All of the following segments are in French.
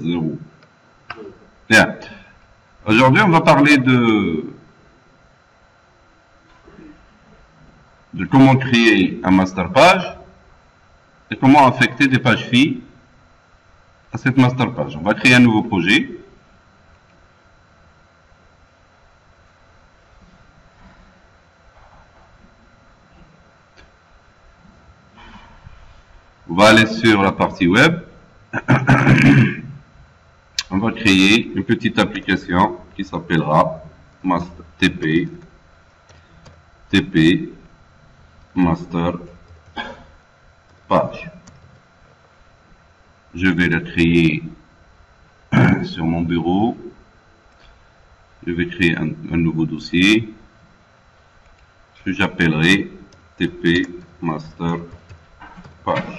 0. Bien. Aujourd'hui, on va parler de comment créer un master page et comment affecter des pages filles à cette master page. On va créer un nouveau projet. On va aller sur la partie web. On va créer une petite application qui s'appellera TP Master Page. Je vais la créer sur mon bureau. Je vais créer un nouveau dossier que j'appellerai TP Master Page,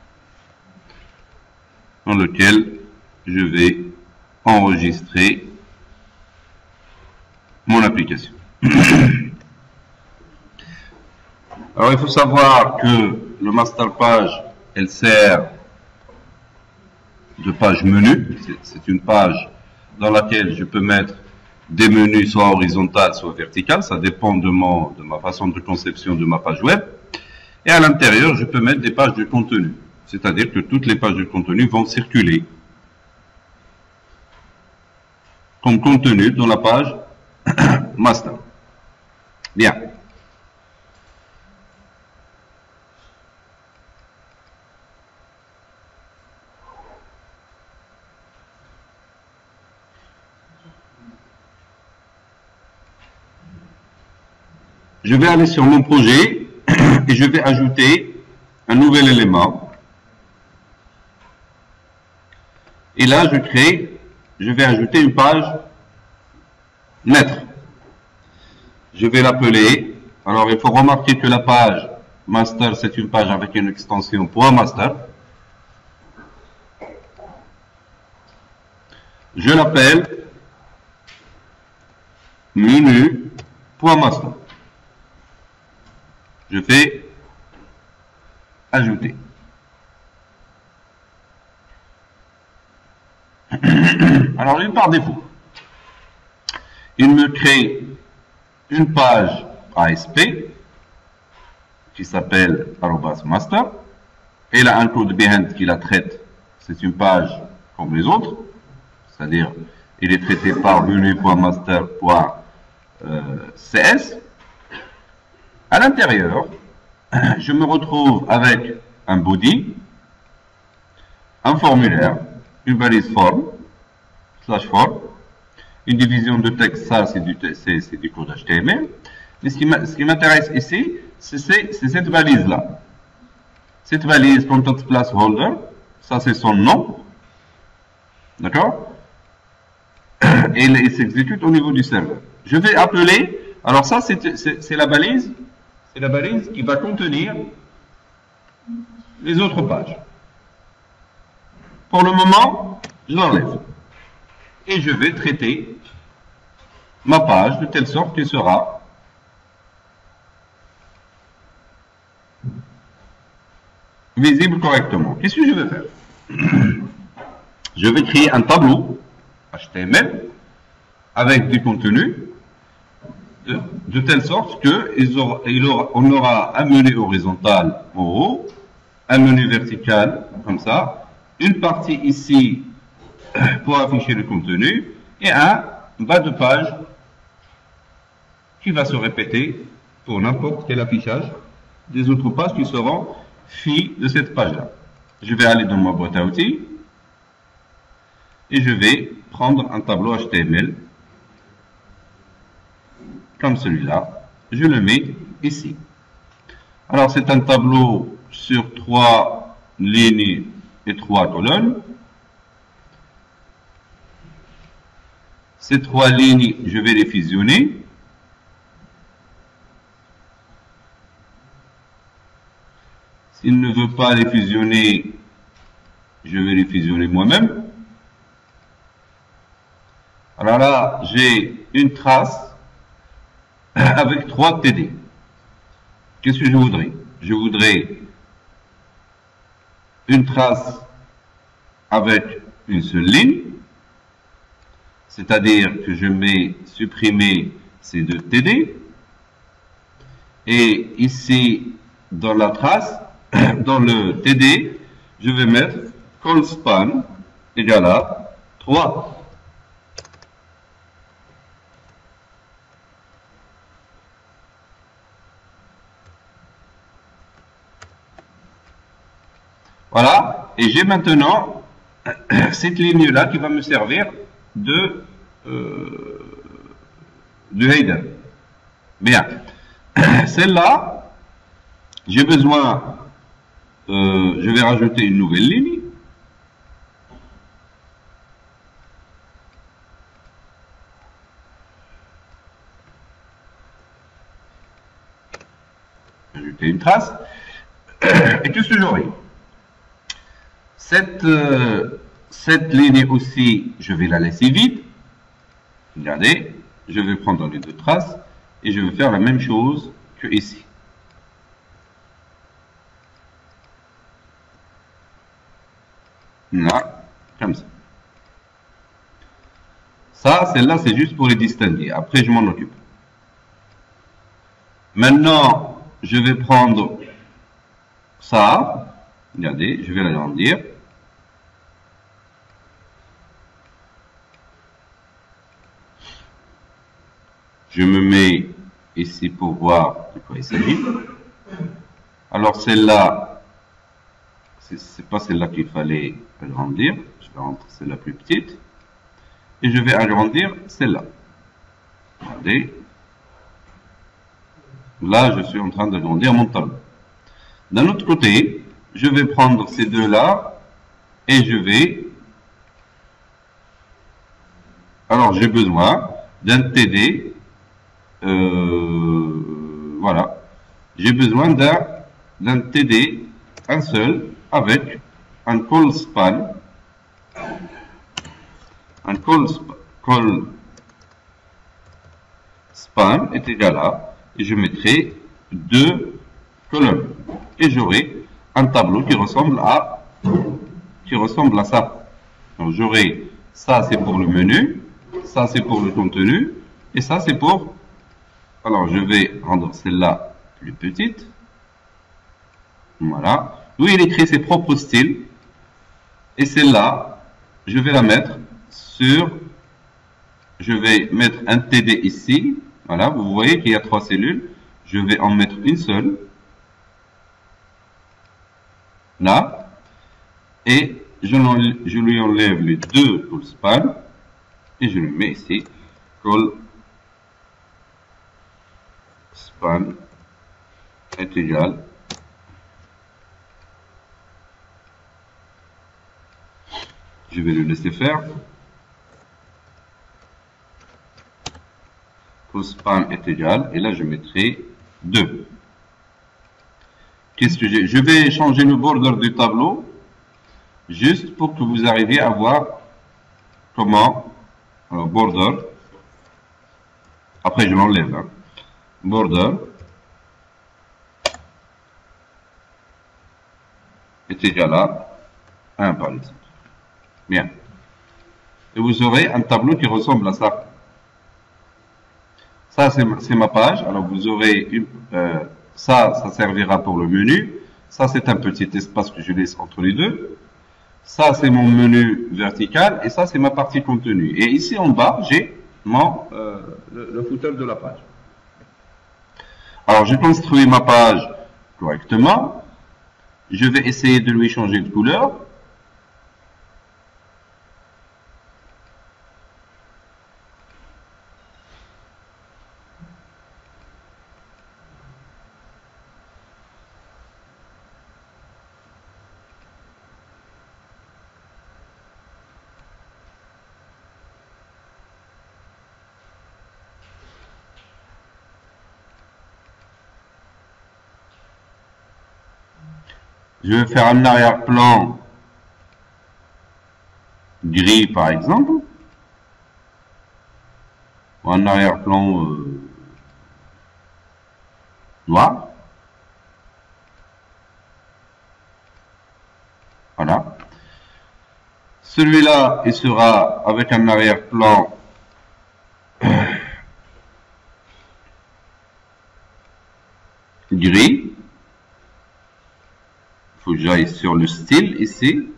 dans lequel je vais enregistrer mon application. Alors, il faut savoir que le master page, elle sert de page menu. C'est une page dans laquelle je peux mettre des menus soit horizontales, soit verticales. Ça dépend de ma façon de conception de ma page web. Et à l'intérieur, je peux mettre des pages de contenu. C'est-à-dire que toutes les pages de contenu vont circuler comme contenu dans la page master. Bien. Je vais aller sur mon projet et je vais ajouter un nouvel élément. Et là, je vais ajouter une page maître. Je vais l'appeler. Alors, il faut remarquer que la page master, c'est une page avec une extension .master. Je l'appelle menu.master. Je fais ajouter. Alors, par défaut, il me crée une page ASP qui s'appelle @master. Elle a un code behind qui la traite. C'est une page comme les autres, c'est-à-dire il est traité par menu.master.cs. À l'intérieur, je me retrouve avec un body, un formulaire, une valise form, /form, une division de texte, ça c'est du code HTML. Mais ce qui m'intéresse ici, c'est cette valise-là. Cette valise content placeholder, ça c'est son nom. D'accord? Et il s'exécute au niveau du serveur. Je vais appeler, alors ça c'est la balise. C'est la balise qui va contenir les autres pages. Pour le moment, je l'enlève. Et je vais traiter ma page de telle sorte qu'elle sera visible correctement. Qu'est-ce que je vais faire? Je vais créer un tableau HTML avec du contenu de telle sorte qu'on aura un menu horizontal en haut, un menu vertical comme ça, une partie ici pour afficher le contenu et un bas de page qui va se répéter pour n'importe quel affichage des autres pages qui seront filles de cette page-là. Je vais aller dans ma boîte à outils et je vais prendre un tableau HTML comme celui-là. Je le mets ici. Alors c'est un tableau sur 3 lignes et 3 colonnes. Ces 3 lignes, je vais les fusionner. S'il ne veut pas les fusionner, je vais les fusionner moi-même. Alors là, j'ai une trace avec 3 TD. Qu'est-ce que je voudrais? Je voudrais une trace avec une seule ligne, c'est-à-dire que je vais supprimer ces deux TD, et ici, dans la trace, dans le TD, je vais mettre call span égale à 3. Voilà, et j'ai maintenant cette ligne-là qui va me servir de header. Bien, celle-là, j'ai besoin, je vais rajouter une nouvelle ligne. Ajouter une trace. Et qu'est-ce que j'aurai? Cette ligne aussi, je vais la laisser vide. Regardez, je vais prendre les deux traces et je vais faire la même chose que ici. Là, comme ça. Ça, celle-là, c'est juste pour les distinguer. Après, je m'en occupe. Maintenant, je vais prendre ça. Regardez, je vais l'agrandir. Je me mets ici pour voir de quoi il s'agit. Alors celle-là, c'est pas celle-là qu'il fallait agrandir. Je vais rentrer celle-là plus petite. Et je vais agrandir celle-là. Regardez. Là, je suis en train d'agrandir mon tableau. D'un autre côté, je vais prendre ces deux-là et je vais... Alors, j'ai besoin d'un TD. Voilà. J'ai besoin d'un TD, un seul, avec un call span. Un call span est égal à, et je mettrai deux colonnes. Et j'aurai un tableau qui ressemble à ça. Donc j'aurai ça, c'est pour le menu, ça c'est pour le contenu, et ça c'est pour... Alors je vais rendre celle-là plus petite. Voilà. Lui il écrit ses propres styles. Et celle-là, je vais la mettre sur... Je vais mettre un TD ici. Voilà, vous voyez qu'il y a 3 cellules. Je vais en mettre une seule. Là. Et je lui enlève les deux call span. Et je le mets ici. Call span est égal. Je vais le laisser faire. Call span est égal. Et là, je mettrai 2. Qu'est-ce que j'ai? Je vais changer le border du tableau. Juste pour que vous arriviez à voir comment border. Après, je l'enlève. Hein. Border est égal à 1 par exemple. Bien. Et vous aurez un tableau qui ressemble à ça. Ça, c'est ma page. Alors, vous aurez ça servira pour le menu. Ça, c'est un petit espace que je laisse entre les deux. Ça, c'est mon menu vertical. Et ça, c'est ma partie contenu. Et ici, en bas, j'ai le footer de la page. Alors, j'ai construit ma page correctement. Je vais essayer de lui changer de couleur. Je vais faire un arrière-plan gris, par exemple. Ou un arrière-plan noir. Voilà. Celui-là, il sera avec un arrière-plan gris. Il faut que j'aille sur le style ici.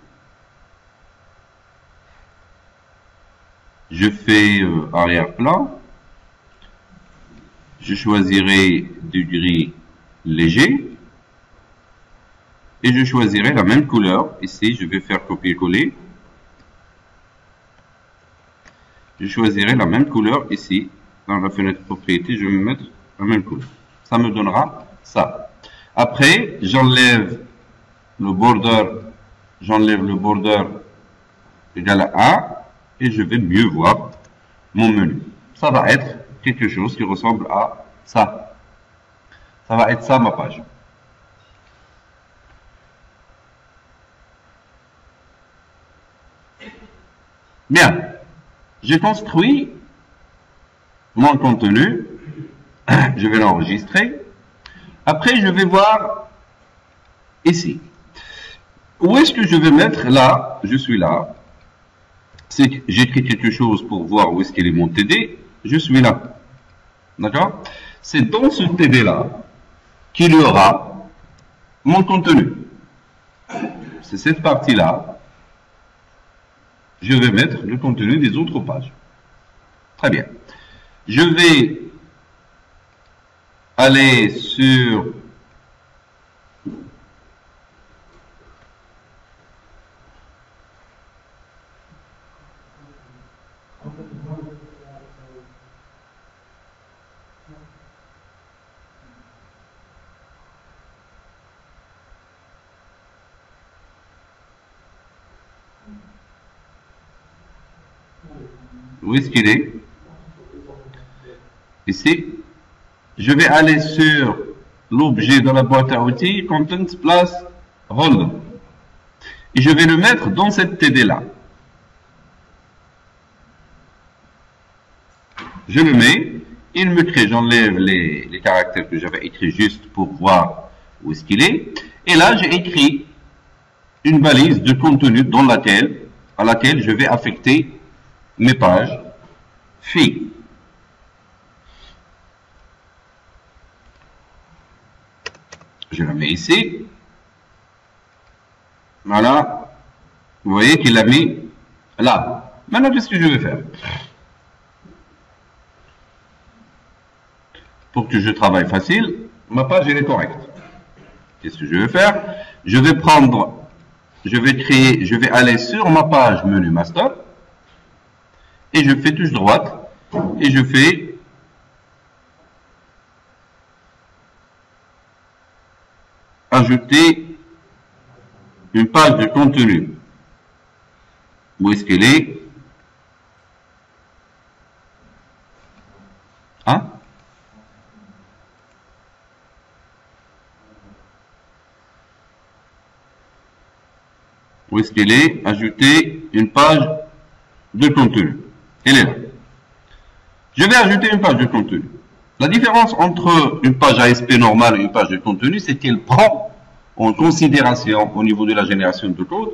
Je fais arrière-plan. Je choisirai du gris léger. Et je choisirai la même couleur. Ici, je vais faire copier-coller. Je choisirai la même couleur ici. Dans la fenêtre propriété, je vais mettre la même couleur. Ça me donnera ça. Après, j'enlève le border. J'enlève le border égal à 1. Et je vais mieux voir mon menu. Ça va être quelque chose qui ressemble à ça. Ça va être ça ma page. Bien. J'ai construit mon contenu. Je vais l'enregistrer. Après, je vais voir ici. Où est-ce que je vais mettre là? Je suis là. C'est que j'écris quelque chose pour voir où est-ce qu'il est mon TD. Je suis là. D'accord? C'est dans ce TD-là qu'il y aura mon contenu. C'est cette partie-là. Je vais mettre le contenu des autres pages. Très bien. Je vais aller sur où est-ce qu'il est? Ici. Je vais aller sur l'objet dans la boîte à outils, Content Place Hold. Et je vais le mettre dans cette TD-là. Je le mets. Il me crée, j'enlève les caractères que j'avais écrits juste pour voir où est-ce qu'il est. Et là, j'ai écrit une balise de contenu à laquelle je vais affecter mes pages filles. Je la mets ici. Voilà. Vous voyez qu'il l'a mis là. Maintenant, qu'est-ce que je vais faire? Pour que je travaille facile, ma page elle est correcte. Qu'est-ce que je vais faire? Je vais aller sur ma page menu master. Et je fais touche droite. Et je fais ajouter une page de contenu. Où est-ce qu'elle est? Hein? Où est-ce qu'elle est? Ajouter une page de contenu. Elle est là. Je vais ajouter une page de contenu. La différence entre une page ASP normale et une page de contenu, c'est qu'elle prend en considération, au niveau de la génération de code,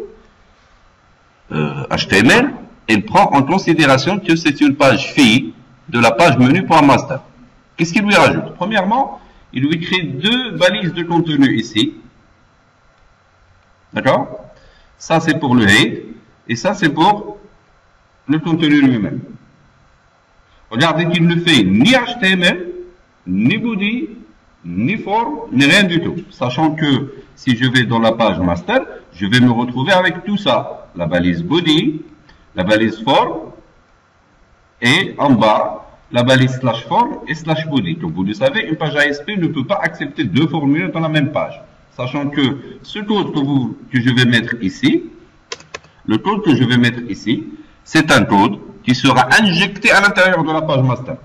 HTML, elle prend en considération que c'est une page fille de la page menu.master. Qu'est-ce qu'il lui rajoute? Premièrement, il lui crée deux balises de contenu ici. D'accord? Ça, c'est pour le head, et ça, c'est pour le contenu lui-même. Regardez qu'il ne fait ni HTML, ni body, ni form, ni rien du tout. Sachant que si je vais dans la page master, je vais me retrouver avec tout ça. La balise body, la balise form, et en bas, la balise slash form et slash body. Comme vous le savez, une page ASP ne peut pas accepter deux formules dans la même page. Sachant que ce code que je vais mettre ici, le code que je vais mettre ici, c'est un code qui sera injecté à l'intérieur de la page master.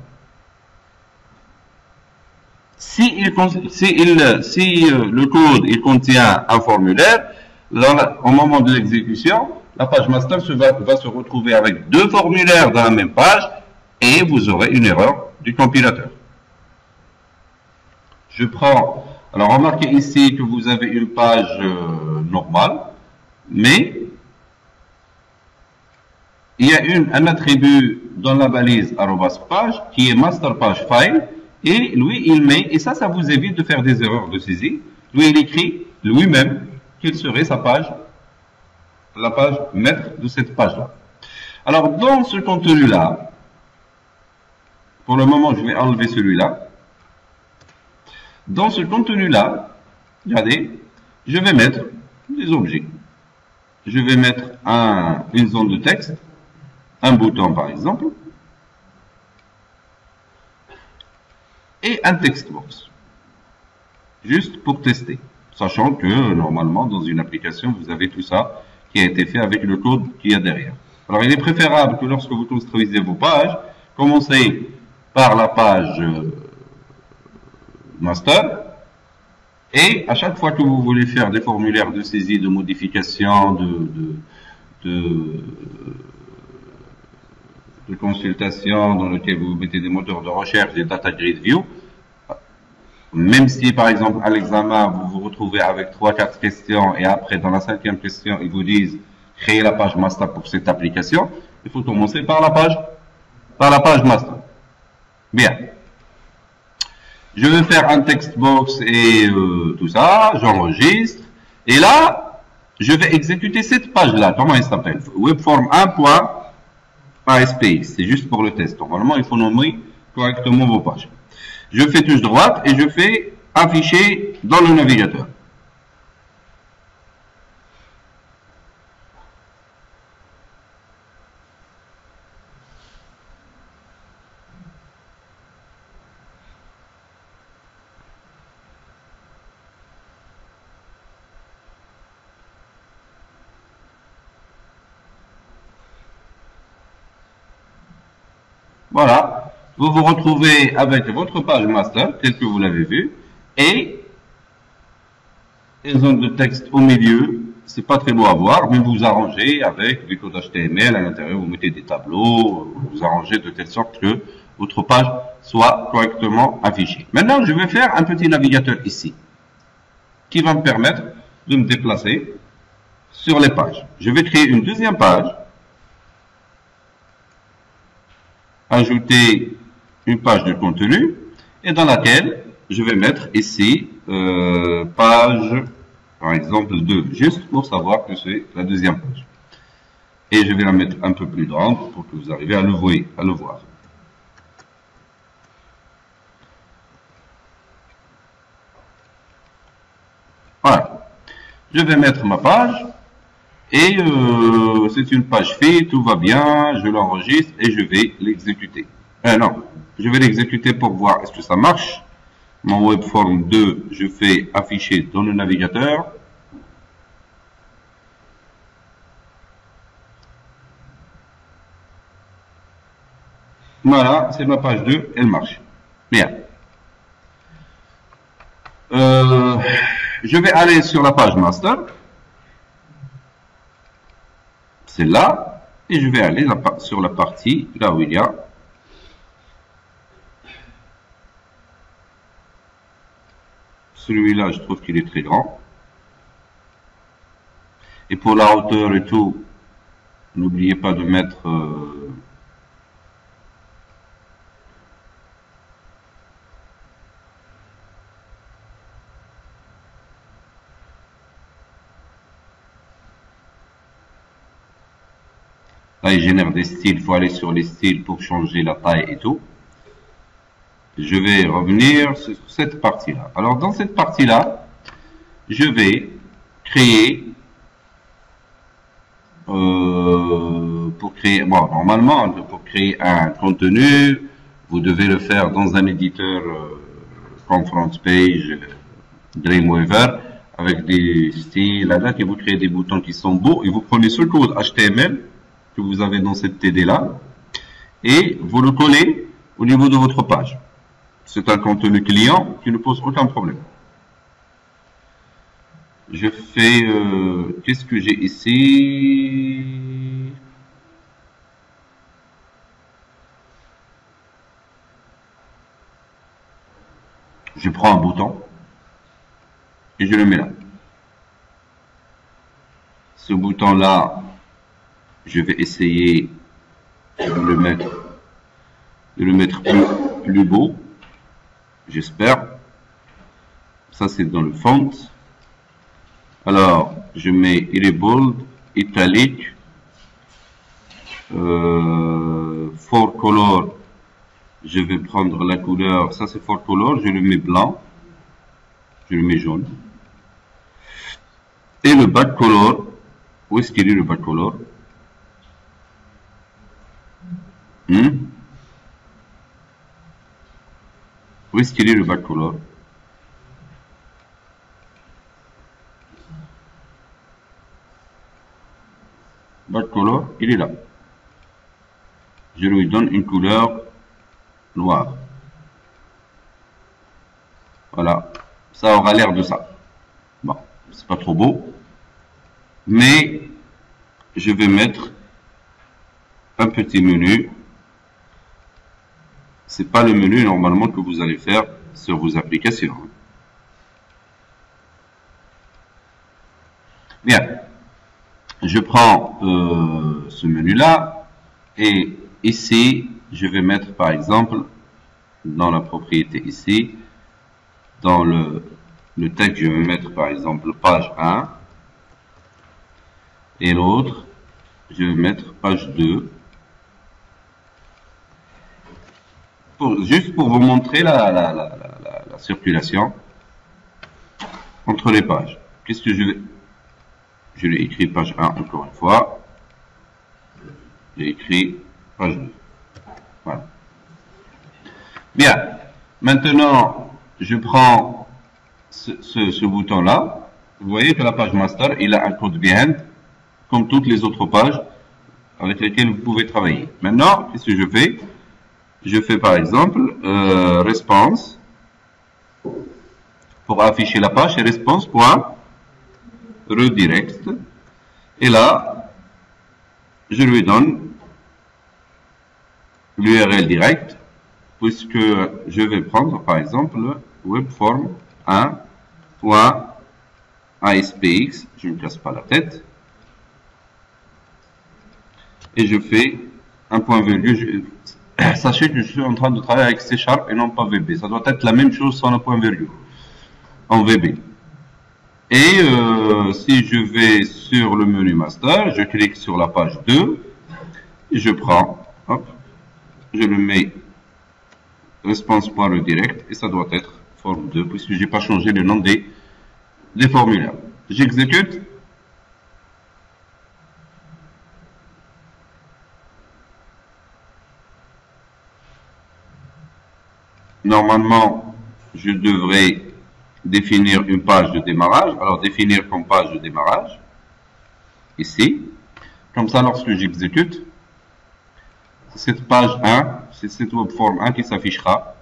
Si le code il contient un formulaire, au moment de l'exécution, la page master va se retrouver avec deux formulaires dans la même page et vous aurez une erreur du compilateur. Je prends, alors remarquez ici que vous avez une page normale, mais il y a un attribut dans la balise @page qui est master page file, et lui il met, et ça vous évite de faire des erreurs de saisie. Lui il écrit lui-même quelle serait sa page, la page maître de cette page là. Alors dans ce contenu là, pour le moment je vais enlever celui-là. Dans ce contenu là, regardez, je vais mettre des objets. Je vais mettre une zone de texte, un bouton par exemple, et un textbox, juste pour tester, sachant que normalement dans une application vous avez tout ça qui a été fait avec le code qu'il y a derrière. Alors il est préférable que lorsque vous construisez vos pages, commencez par la page master, et à chaque fois que vous voulez faire des formulaires de saisie, de modification, de consultation dans lequel vous mettez des moteurs de recherche, des data grid view, même si par exemple à l'examen vous vous retrouvez avec 3-4 questions et après dans la 5e question ils vous disent créer la page master pour cette application, il faut commencer par la page master. Bien. Je vais faire un textbox et tout ça, j'enregistre, et là, je vais exécuter cette page-là. Comment elle s'appelle? Webform 1.aspx, c'est juste pour le test. Normalement, il faut nommer correctement vos pages. Je fais touche droite et je fais afficher dans le navigateur. Voilà, vous vous retrouvez avec votre page master, telle que vous l'avez vu, et une zone de texte au milieu. C'est pas très beau à voir, mais vous arrangez avec du code HTML à l'intérieur, vous mettez des tableaux, vous arrangez de telle sorte que votre page soit correctement affichée. Maintenant, je vais faire un petit navigateur ici, qui va me permettre de me déplacer sur les pages. Je vais créer une deuxième page, ajouter une page de contenu, et dans laquelle je vais mettre ici page, par exemple 2, juste pour savoir que c'est la deuxième page. Et je vais la mettre un peu plus grande pour que vous arriviez à le voir. Voilà. Je vais mettre ma page. Et c'est une page faite, tout va bien, je l'enregistre et je vais l'exécuter. Non, je vais l'exécuter pour voir est-ce que ça marche. Mon webform 2, je fais afficher dans le navigateur. Voilà, c'est ma page 2, elle marche. Bien. Je vais aller sur la page master. C'est là, et je vais aller sur la partie là où il y a celui-là. Je trouve qu'il est très grand, et pour la hauteur et tout, n'oubliez pas de mettre là, il génère des styles. Il faut aller sur les styles pour changer la taille et tout. Je vais revenir sur cette partie-là. Alors, dans cette partie-là, je vais créer, normalement, pour créer un contenu, vous devez le faire dans un éditeur comme FrontPage, Dreamweaver, avec des styles là, et vous créez des boutons qui sont beaux, et vous prenez ce code HTML que vous avez dans cette TD là, et vous le collez au niveau de votre page. C'est un contenu client qui ne pose aucun problème. Je fais, qu'est-ce que j'ai ici? Je prends un bouton et je le mets là. Ce bouton là, je vais essayer Je vais le mettre plus beau, j'espère. Ça, c'est dans le font. Alors, je mets il est bold, italique, for color. Je vais prendre la couleur, ça c'est for color, je le mets blanc, je le mets jaune. Et le back color, où est-ce qu'il est le back color? Où est-ce qu'il est le back color? Back color, il est là. Je lui donne une couleur noire. Voilà, ça aura l'air de ça. Bon, c'est pas trop beau, mais je vais mettre un petit menu. C'est pas le menu normalement que vous allez faire sur vos applications. Bien, je prends ce menu-là et ici, je vais mettre par exemple dans la propriété ici, dans le texte, je vais mettre par exemple page 1 et l'autre, je vais mettre page 2. Juste pour vous montrer la circulation entre les pages. Qu'est-ce que je l'ai écrit page 1 encore une fois. J'ai écrit page 2. Voilà. Bien. Maintenant, je prends ce bouton-là. Vous voyez que la page master, il a un code behind, comme toutes les autres pages avec lesquelles vous pouvez travailler. Maintenant, qu'est-ce que je fais? Je fais par exemple response pour afficher la page et response.redirect. Et là, je lui donne l'URL direct, puisque je vais prendre par exemple webform 1.aspx, je ne me casse pas la tête, et je fais un point virgule. Sachez que je suis en train de travailler avec C# et non pas VB. Ça doit être la même chose sans le point virgule en VB. Et si je vais sur le menu master, je clique sur la page 2 et je prends, hop, je le mets response.redirect et ça doit être forme 2 puisque j'ai pas changé le nom des formulaires. J'exécute. Normalement, je devrais définir une page de démarrage. Alors, définir comme page de démarrage, ici. Comme ça, lorsque j'exécute, c'est cette page 1, c'est cette webform 1 qui s'affichera.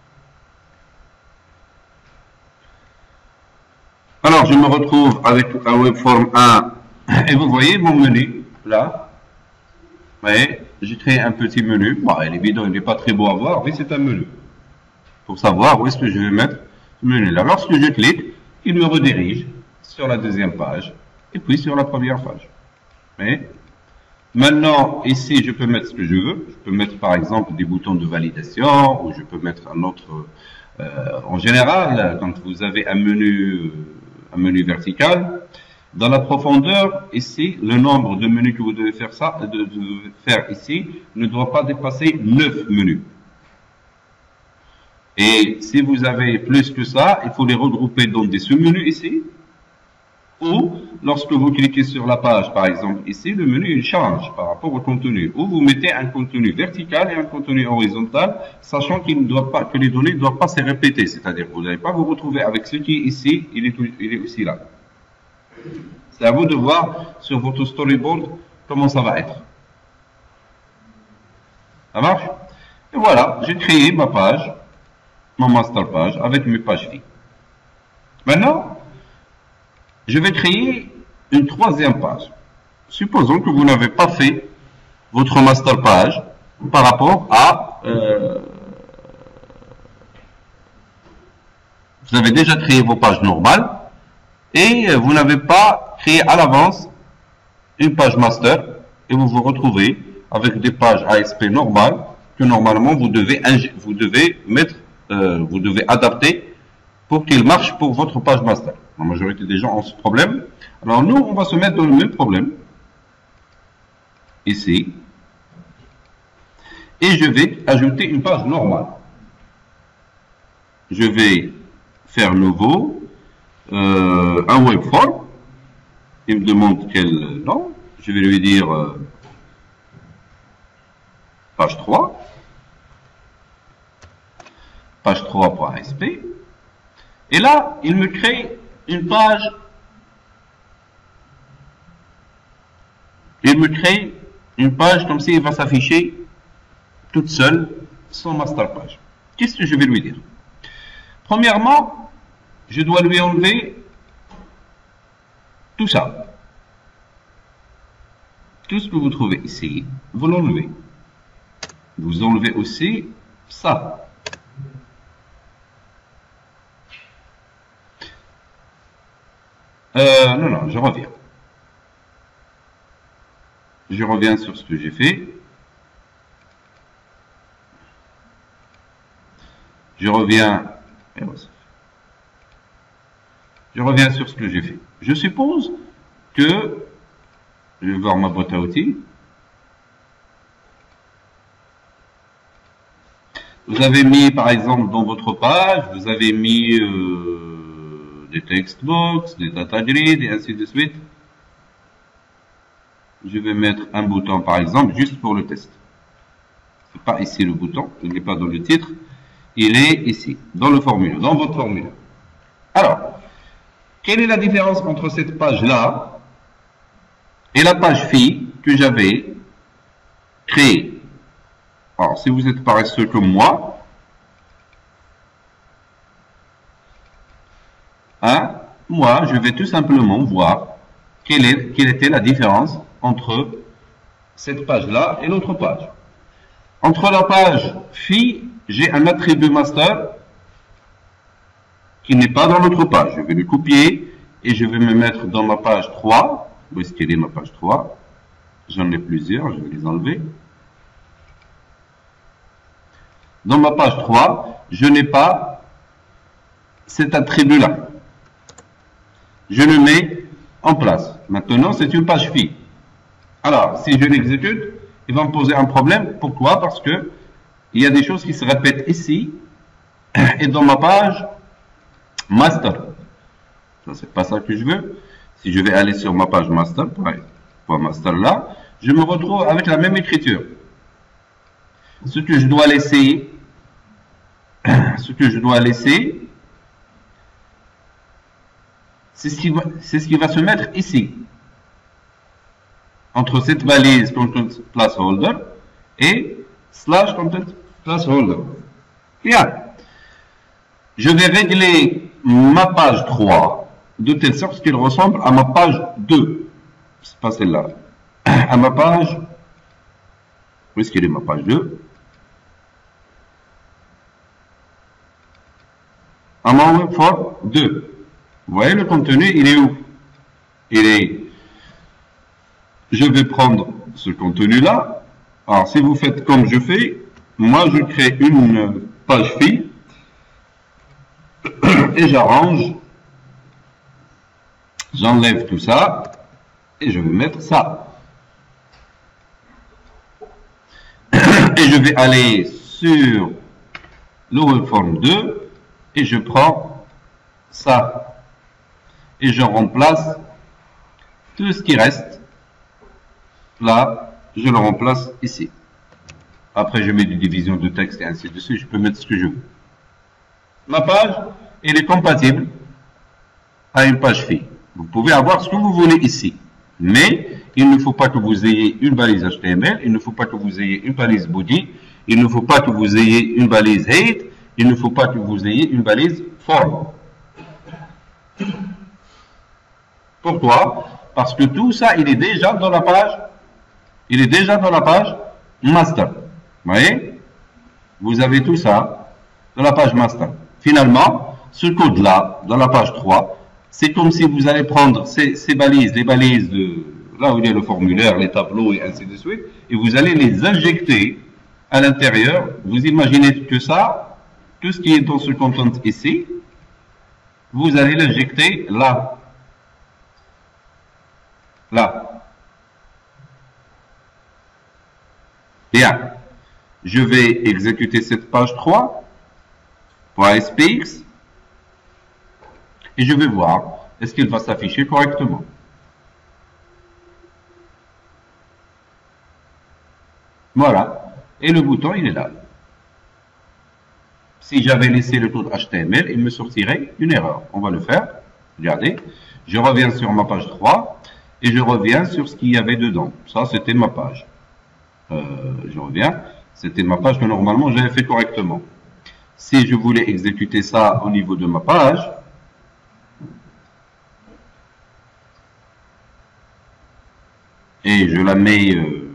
Alors, je me retrouve avec un webform 1 et vous voyez mon menu, là. Vous voyez, j'ai créé un petit menu. Bon, il est bidon, il n'est pas très beau à voir, mais c'est un menu. Pour savoir où est-ce que je vais mettre ce menu-là. Lorsque je clique, il me redirige sur la deuxième page et puis sur la première page. Mais maintenant, ici, je peux mettre ce que je veux. Je peux mettre par exemple des boutons de validation ou je peux mettre un autre. En général, quand vous avez un menu vertical, dans la profondeur, ici, le nombre de menus que vous devez faire faire ici ne doit pas dépasser 9 menus. Et si vous avez plus que ça, il faut les regrouper dans des sous-menus ici. Ou, lorsque vous cliquez sur la page, par exemple ici, le menu il change par rapport au contenu. Ou vous mettez un contenu vertical et un contenu horizontal, sachant qu'il ne doit pas, que les données ne doivent pas se répéter. C'est-à-dire que vous n'allez pas vous retrouver avec ce qui est ici, il est aussi là. C'est à vous de voir sur votre storyboard comment ça va être. Ça marche? Et voilà, j'ai créé ma page. Mon master page avec mes pages filles. Maintenant, je vais créer une troisième page. Supposons que vous n'avez pas fait votre master page par rapport à... vous avez déjà créé vos pages normales et vous n'avez pas créé à l'avance une page master et vous vous retrouvez avec des pages ASP normales que normalement vous devez adapter pour qu'il marche pour votre page master. La majorité des gens ont ce problème. Alors nous, on va se mettre dans le même problème. Ici. Et je vais ajouter une page normale. Je vais faire nouveau un webform. Il me demande quel nom. Je vais lui dire page 3. Page 3.asp. Et là, il me crée une page. Il me crée une page comme si elle va s'afficher toute seule, sans master page. Qu'est-ce que je vais lui dire? Premièrement, je dois lui enlever tout ça. Tout ce que vous trouvez ici, vous l'enlevez. Vous enlevez aussi ça. Non, je reviens. Je reviens sur ce que j'ai fait. Je reviens sur ce que j'ai fait. Je suppose que, je vais voir ma boîte à outils. Vous avez mis, par exemple, dans votre page, vous avez mis des textbox, des data grid, et ainsi de suite. Je vais mettre un bouton, par exemple, juste pour le test. C'est pas ici le bouton, il n'est pas dans le titre. Il est ici, dans le formulaire, dans votre formulaire. Alors, quelle est la différence entre cette page-là et la page FI que j'avais créée? Alors, si vous êtes paresseux comme moi, moi, je vais tout simplement voir quelle était la différence entre cette page-là et l'autre page. Entre la page FI, j'ai un attribut master qui n'est pas dans l'autre page. Je vais le copier et je vais me mettre dans ma page 3. Où est-ce qu'elle est ma page 3? J'en ai plusieurs, je vais les enlever. Dans ma page 3, je n'ai pas cet attribut-là. Je le mets en place. Maintenant, c'est une page FI. Alors, si je l'exécute, il va me poser un problème. Pourquoi? Parce que il y a des choses qui se répètent ici et dans ma page master. Ça, c'est pas ça que je veux. Si je vais aller sur ma page master, pour master là, je me retrouve avec la même écriture. Ce que je dois laisser, c'est ce qui va se mettre ici. Entre cette balise content placeholder et slash content placeholder. Bien. Je vais régler ma page 3 de telle sorte qu'elle ressemble à ma page 2. C'est pas celle-là. À ma page. Où est-ce qu'elle est ma page 2? À mon webform 2. Vous voyez le contenu, il est où? Il est. Je vais prendre ce contenu-là. Alors, si vous faites comme je fais, moi, je crée une page FI et j'arrange. J'enlève tout ça et je vais mettre ça. Et je vais aller sur le webform 2 et je prends ça. Et je remplace tout ce qui reste. Là, je le remplace ici. Après, je mets des divisions de texte et ainsi de suite. Je peux mettre ce que je veux. Ma page, elle est compatible à une page FI. Vous pouvez avoir ce que vous voulez ici. Mais, il ne faut pas que vous ayez une balise HTML. Il ne faut pas que vous ayez une balise body. Il ne faut pas que vous ayez une balise height. Il ne faut pas que vous ayez une balise form. Pourquoi? Parce que tout ça, il est déjà dans la page. Il est déjà dans la page master. Vous voyez? Vous avez tout ça dans la page master. Finalement, ce code-là, dans la page 3, c'est comme si vous allez prendre ces balises, les balises de là où il y a le formulaire, les tableaux et ainsi de suite, et vous allez les injecter à l'intérieur. Vous imaginez que ça, tout ce qui est dans ce content ici, vous allez l'injecter là. Là. Bien. Je vais exécuter cette page 3 pour SPX et je vais voir est-ce qu'il va s'afficher correctement. Voilà. Et le bouton, il est là. Si j'avais laissé le code HTML, il me sortirait une erreur. On va le faire. Regardez. Je reviens sur ma page 3 et je reviens sur ce qu'il y avait dedans. Ça, c'était ma page. Je reviens. C'était ma page que normalement j'avais fait correctement. Si je voulais exécuter ça au niveau de ma page, et je la mets,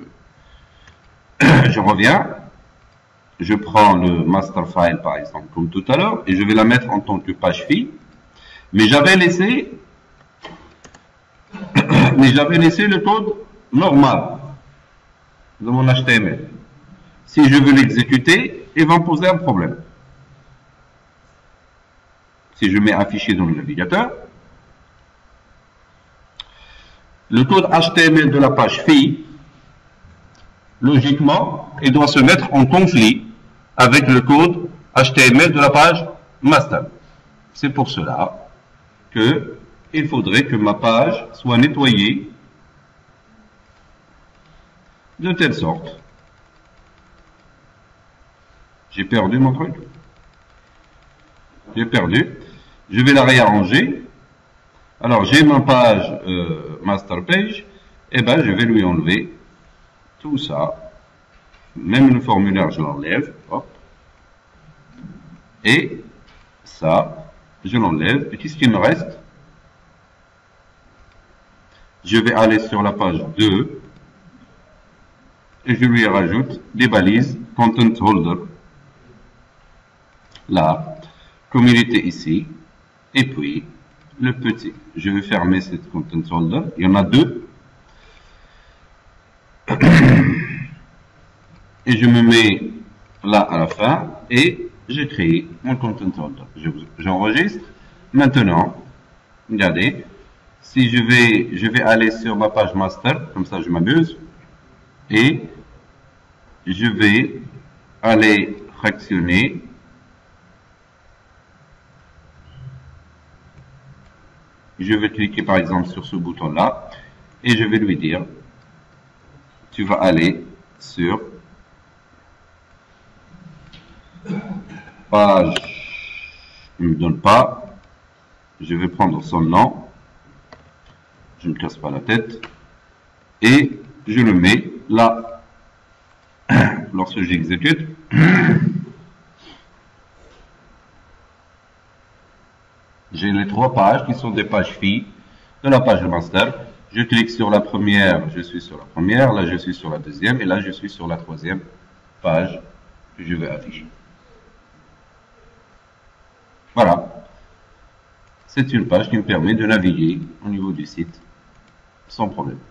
je reviens, je prends le master file par exemple comme tout à l'heure et je vais la mettre en tant que page fille, mais j'avais laissé le code normal de mon HTML. Si je veux l'exécuter, il va me poser un problème. Si je mets un fichier dans le navigateur, le code HTML de la page fille, logiquement, il doit se mettre en conflit avec le code HTML de la page master. C'est pour cela que il faudrait que ma page soit nettoyée de telle sorte. J'ai perdu mon truc. J'ai perdu. Je vais la réarranger. Alors, j'ai ma page master page. Et ben, je vais lui enlever tout ça. Même le formulaire, je l'enlève. Hop. Et ça, je l'enlève. Et qu'est-ce qu'il me reste? Je vais aller sur la page 2. Et je lui rajoute des balises content holder. Là, communauté ici, et puis le petit. Je vais fermer cette content holder. Il y en a deux. Et je me mets là à la fin et j'ai créé mon content holder. J'enregistre. Maintenant, regardez, si je vais aller sur ma page master, comme ça je m'amuse, et je vais aller fractionner. Je vais cliquer par exemple sur ce bouton-là et je vais lui dire, tu vas aller sur page, il ne me donne pas, je vais prendre son nom, je ne me casse pas la tête, et je le mets là. Lorsque j'exécute, j'ai les trois pages qui sont des pages filles de la page master. Je clique sur la première, je suis sur la première, là je suis sur la deuxième, et là je suis sur la troisième page que je vais afficher. Voilà. C'est une page qui me permet de naviguer au niveau du site sans problème.